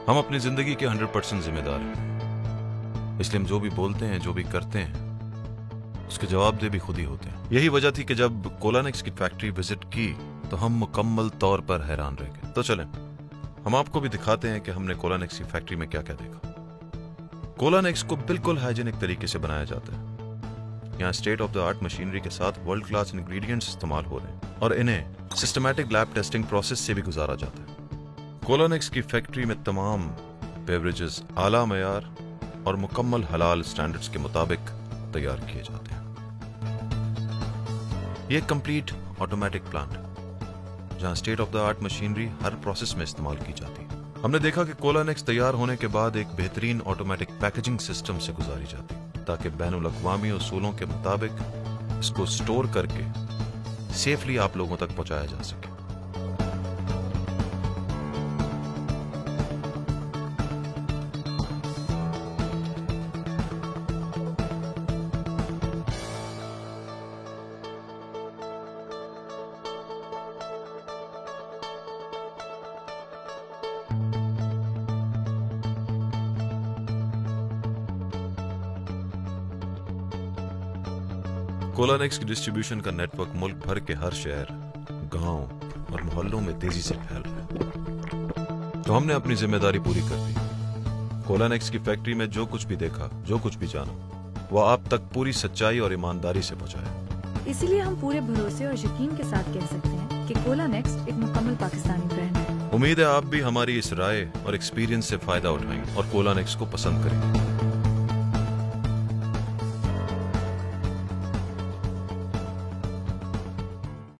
हम अपनी जिंदगी के 100% जिम्मेदार हैं, इसलिए हम जो भी बोलते हैं, जो भी करते हैं, उसके जवाबदेह भी खुद ही होते हैं। यही वजह थी कि जब कोलानेक्स की फैक्ट्री विजिट की तो हम मुकम्मल तौर पर हैरान रह गए। तो चलें हम आपको भी दिखाते हैं कि हमने कोलानेक्स की फैक्ट्री में क्या क्या देखा। कोलानेक्स को बिल्कुल हाइजीनिक तरीके से बनाया जाता है। यहाँ state of the art machinery के साथ वर्ल्ड क्लास इंग्रेडिएंट्स इस्तेमाल हो रहे हैं और इन्हें सिस्टमैटिक लैब टेस्टिंग प्रोसेस से भी गुजारा जाता है। कोलानेक्स की फैक्ट्री में तमाम बेवरेजेस आला मयार और मुकम्मल हलाल स्टैंडर्ड्स के मुताबिक तैयार किए जाते हैं। ये कंप्लीट ऑटोमेटिक प्लांट है जहां state of the art machinery हर प्रोसेस में इस्तेमाल की जाती है। हमने देखा कि कोलानेक्स तैयार होने के बाद एक बेहतरीन ऑटोमेटिक पैकेजिंग सिस्टम से गुजारी जाती है ताकि बैनुल अक़वामी उसूलों के मुताबिक इसको स्टोर करके सेफली आप लोगों तक पहुंचाया जा सके। कोलानेक्स की डिस्ट्रीब्यूशन का नेटवर्क मुल्क भर के हर शहर, गांव और मोहल्लों में तेजी से फैल रहा है। तो हमने अपनी जिम्मेदारी पूरी कर दी। कोलानेक्स की फैक्ट्री में जो कुछ भी देखा, जो कुछ भी जाना, वो आप तक पूरी सच्चाई और ईमानदारी से पहुंचाया। इसीलिए हम पूरे भरोसे और यकीन के साथ कह सकते हैं कि कोलानेक्स एक मुकम्मल पाकिस्तानी ब्रांड है। उम्मीद है आप भी हमारी इस राय और एक्सपीरियंस से फायदा उठाएंगे और कोलानेक्स को पसंद करेंगे।